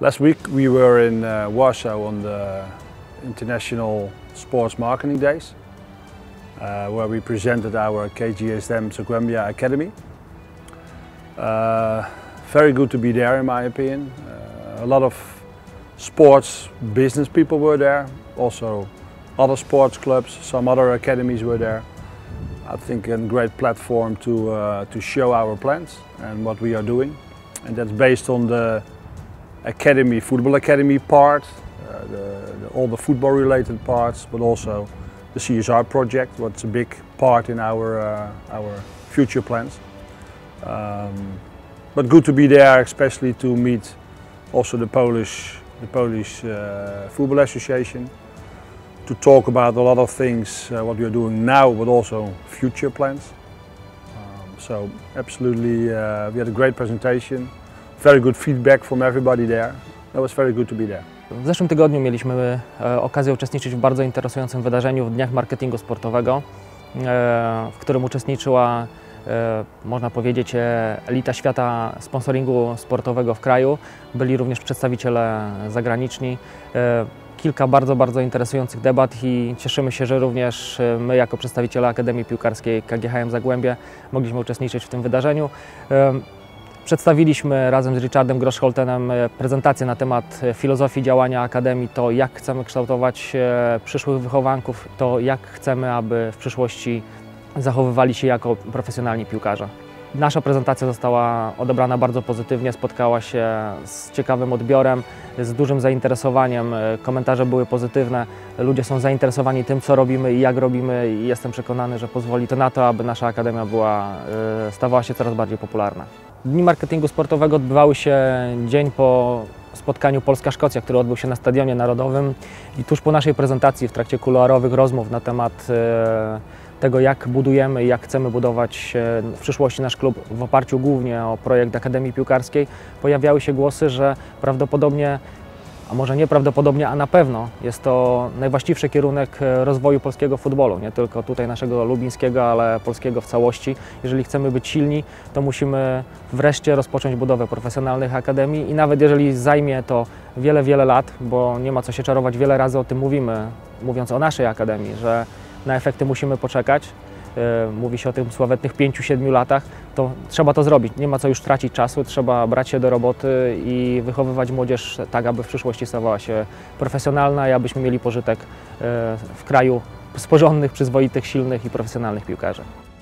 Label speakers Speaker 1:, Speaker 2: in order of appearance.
Speaker 1: Last week we were in Warsaw on the International Sports Marketing Days, where we presented our KGSM Zagłębia Academy. Very good to be there, in my opinion. A lot of sports business people were there, also other sports clubs, some other academies were there. I think a great platform to show our plans and what we are doing, and that's based on the academy, football academy part, all the football related parts, but also the CSR project, what's a big part in our future plans. But good to be there, especially to meet also the Polish Football Association, to talk about a lot of things, what we are doing now, but also future plans. So absolutely, we had a great presentation, very good feedback from everybody there. It was very good to be there.
Speaker 2: W zeszłym tygodniu mieliśmy okazję uczestniczyć w bardzo interesującym wydarzeniu w Dniach Marketingu Sportowego, w którym uczestniczyła, można powiedzieć, elita świata sponsoringu sportowego w kraju. Byli również przedstawiciele zagraniczni. Kilka bardzo interesujących debat i cieszymy się, że również my jako przedstawiciele Akademii Piłkarskiej KGHM Zagłębie mogliśmy uczestniczyć w tym wydarzeniu. Przedstawiliśmy razem z Richardem Groszholtenem prezentację na temat filozofii działania Akademii, to jak chcemy kształtować przyszłych wychowanków, to jak chcemy, aby w przyszłości zachowywali się jako profesjonalni piłkarze. Nasza prezentacja została odebrana bardzo pozytywnie, spotkała się z ciekawym odbiorem, z dużym zainteresowaniem, komentarze były pozytywne, ludzie są zainteresowani tym, co robimy i jak robimy, i jestem przekonany, że pozwoli to na to, aby nasza Akademia stawała się coraz bardziej popularna. Dni marketingu sportowego odbywały się dzień po spotkaniu Polska-Szkocja, które odbył się na Stadionie Narodowym, i tuż po naszej prezentacji, w trakcie kuluarowych rozmów na temat tego, jak budujemy i jak chcemy budować w przyszłości nasz klub w oparciu głównie o projekt Akademii Piłkarskiej, pojawiały się głosy, że prawdopodobnie, a może nieprawdopodobnie, a na pewno jest to najwłaściwszy kierunek rozwoju polskiego futbolu, nie tylko tutaj naszego lubińskiego, ale polskiego w całości. Jeżeli chcemy być silni, to musimy wreszcie rozpocząć budowę profesjonalnych akademii, i nawet jeżeli zajmie to wiele lat, bo nie ma co się czarować, wiele razy o tym mówimy, mówiąc o naszej akademii, że na efekty musimy poczekać. Mówi się o tych sławetnych 5–7 latach, to trzeba to zrobić. Nie ma co już tracić czasu, trzeba brać się do roboty i wychowywać młodzież tak, aby w przyszłości stawała się profesjonalna i abyśmy mieli pożytek w kraju z porządnych, przyzwoitych, silnych i profesjonalnych piłkarzy.